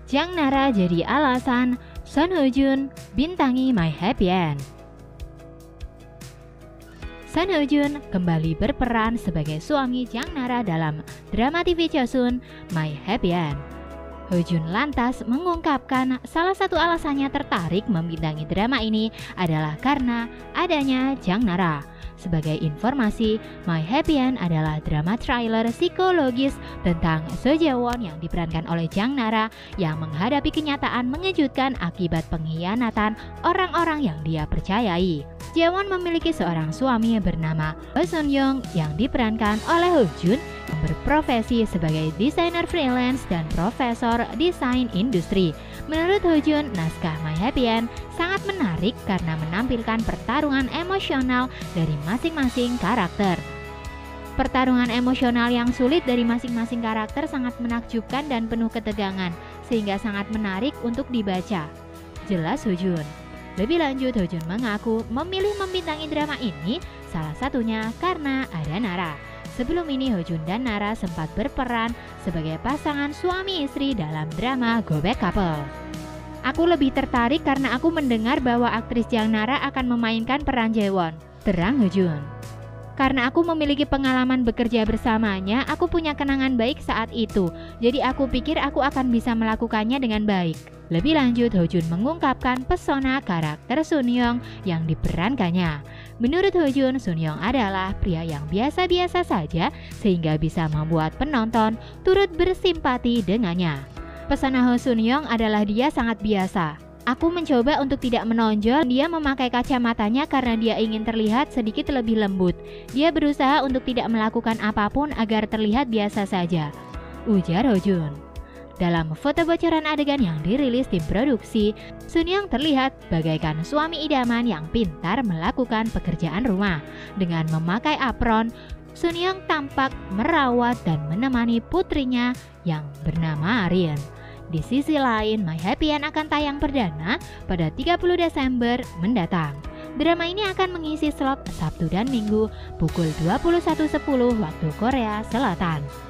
Jang Nara jadi alasan Son Ho Jun bintangi My Happy End. Son Ho Jun kembali berperan sebagai suami Jang Nara dalam drama TV Chosun My Happy End. Ho Jun lantas mengungkapkan salah satu alasannya tertarik membintangi drama ini adalah karena adanya Jang Nara. Sebagai informasi, My Happy End adalah drama trailer psikologis tentang So Jae Won yang diperankan oleh Jang Nara yang menghadapi kenyataan mengejutkan akibat pengkhianatan orang-orang yang dia percayai. Jae Won memiliki seorang suami bernama Oh Sun Young yang diperankan oleh Ho Jun yang berprofesi sebagai desainer freelance dan profesor desain industri. Menurut Ho Jun, naskah My Happy End sangat menarik karena menampilkan pertarungan emosional dari masing-masing karakter. Pertarungan emosional yang sulit dari masing-masing karakter sangat menakjubkan dan penuh ketegangan, sehingga sangat menarik untuk dibaca. Jelas Ho Jun. Lebih lanjut, Ho Jun mengaku memilih membintangi drama ini salah satunya karena ada Nara. Sebelum ini Ho Jun dan Nara sempat berperan sebagai pasangan suami istri dalam drama Go Back Couple. Aku lebih tertarik karena aku mendengar bahwa aktris Jang Nara akan memainkan peran Jae Won, terang Ho Jun. Karena aku memiliki pengalaman bekerja bersamanya, aku punya kenangan baik saat itu. Jadi aku pikir aku akan bisa melakukannya dengan baik. Lebih lanjut, Ho Jun mengungkapkan pesona karakter Sun Young yang diperankannya. Menurut Ho Jun, Sun Young adalah pria yang biasa-biasa saja sehingga bisa membuat penonton turut bersimpati dengannya. Pesona Ho Sun Young adalah dia sangat biasa. Aku mencoba untuk tidak menonjol, dia memakai kacamatanya karena dia ingin terlihat sedikit lebih lembut. Dia berusaha untuk tidak melakukan apapun agar terlihat biasa saja, ujar Ho Jun. Dalam foto bocoran adegan yang dirilis tim produksi, Sun Young terlihat bagaikan suami idaman yang pintar melakukan pekerjaan rumah. Dengan memakai apron, Sun Young tampak merawat dan menemani putrinya yang bernama Arin. Di sisi lain, My Happy End akan tayang perdana pada 30 Desember mendatang. Drama ini akan mengisi slot Sabtu dan Minggu pukul 21.10 waktu Korea Selatan.